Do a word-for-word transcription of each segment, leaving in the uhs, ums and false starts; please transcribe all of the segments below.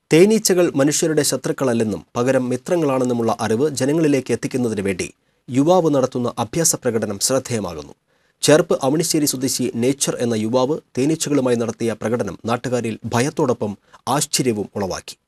തേനീച്ചകൾ മനുഷ്യരുടെ ശത്രുക്കളല്ലെന്നും പകരം മിത്രങ്ങളാണെന്നുമുള്ള അറിവ് ജനങ്ങളിലേക്ക് എത്തിക്കുന്നതിന് വേണ്ടി യുവാവ് നടത്തുന്ന അഭ്യാസ പ്രകടനം ശ്രദ്ധേയമാകുന്നു. ചേർപ്പ് അവണിശ്ശേരി സ്വദേശി നേച്ചർ എന്ന യുവാവ് തേനീച്ചകളുമായി നടത്തിയ പ്രകടനം നാട്ടുകാരിൽ ഭയത്തോടൊപ്പം ആശ്ചര്യവും ഉളവാക്കി.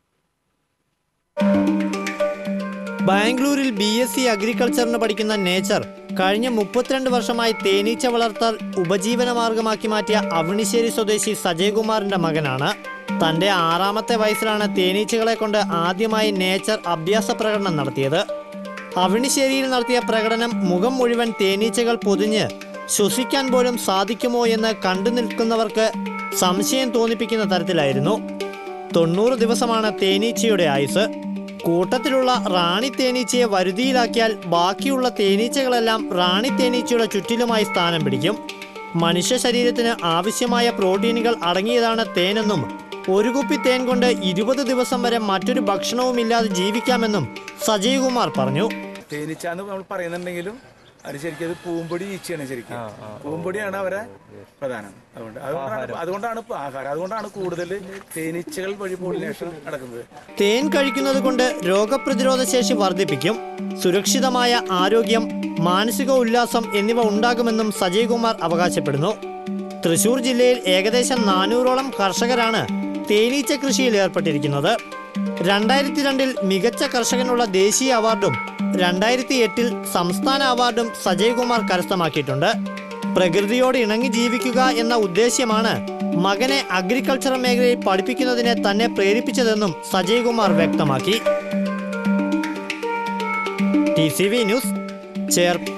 ബാംഗ്ലൂരിൽ ബി എസ് സി അഗ്രികൾച്ചറിന് പഠിക്കുന്ന നേച്ചർ കഴിഞ്ഞ മുപ്പത്തിരണ്ട് വർഷമായി തേനീച്ച വളർത്തൽ ഉപജീവന മാർഗമാക്കി മാറ്റിയ അവണിശ്ശേരി സ്വദേശി സജയ്കുമാറിന്റെ മകനാണ്. തന്റെ ആറാമത്തെ വയസ്സിലാണ് തേനീച്ചകളെ കൊണ്ട് ആദ്യമായി നേച്ചർ അഭ്യാസ പ്രകടനം നടത്തിയത്. അവണിശ്ശേരിയിൽ നടത്തിയ പ്രകടനം മുഖം മുഴുവൻ തേനീച്ചകൾ പൊതിഞ്ഞ് ശ്വസിക്കാൻ പോലും സാധിക്കുമോ എന്ന് കണ്ടു നിൽക്കുന്നവർക്ക് സംശയം തോന്നിപ്പിക്കുന്ന തരത്തിലായിരുന്നു. തൊണ്ണൂറ് ദിവസമാണ് തേനീച്ചയുടെ ആയുസ്. കൂട്ടത്തിലുള്ള റാണി തേനീച്ചയെ വരുതിയിലാക്കിയാൽ ബാക്കിയുള്ള തേനീച്ചകളെല്ലാം റാണി തേനീച്ചയുടെ ചുറ്റിലുമായി സ്ഥാനം പിടിക്കും. മനുഷ്യ ശരീരത്തിന് ആവശ്യമായ പ്രോട്ടീനുകൾ അടങ്ങിയതാണ് തേനെന്നും ഒരു കുപ്പി തേൻ കൊണ്ട് ഇരുപത് ദിവസം വരെ മറ്റൊരു ഭക്ഷണവുമില്ലാതെ ജീവിക്കാമെന്നും സജയ്കുമാർ പറഞ്ഞു. തേനീച്ച എന്ന് നമ്മൾ പറയുന്നുണ്ടെങ്കിലും അത് ശരിക്കും അത് പൂമ്പൊടി ഈച്ചയാണ്. ശരിക്കും പൂമ്പൊടിയാണ് അവരെ പ്രധാനം. അതുകൊണ്ട് അതുകൊണ്ടാണ് അതുകൊണ്ടാണ് ആഹാരം അതുകൊണ്ടാണ് കൂടുതൽ തേനീച്ചകൾ വഴി പോളിനേഷൻ നടക്കുന്നത്. തേൻ കഴിക്കുന്നത് കൊണ്ട് രോഗപ്രതിരോധ ശേഷി വർദ്ധിപ്പിക്കും. സുരക്ഷിതമായ ആരോഗ്യം, മാനസിക ഉല്ലാസം എന്നിവ ഉണ്ടാകുമെന്നും സജയ്കുമാർ അവകാശപ്പെടുന്നു. തൃശൂർ ജില്ലയിൽ ഏകദേശം നാനൂറോളം കർഷകരാണ് തേനീച്ച കൃഷിയിൽ ഏർപ്പെട്ടിരിക്കുന്നത്. രണ്ടായിരത്തി രണ്ടിൽ മികച്ച കർഷകനുള്ള ദേശീയ അവാർഡും രണ്ടായിരത്തി എട്ടിൽ സംസ്ഥാന അവാർഡും സജയ്കുമാർ കരസ്ഥമാക്കിയിട്ടുണ്ട്. പ്രകൃതിയോട് ഇണങ്ങി ജീവിക്കുക എന്ന ഉദ്ദേശ്യമാണ് മകനെ അഗ്രികൾച്ചർ മേഖലയിൽ പഠിപ്പിക്കുന്നതിനെ തന്നെ പ്രേരിപ്പിച്ചതെന്നും സജയ്കുമാർ വ്യക്തമാക്കി. T C V news, Cherpu.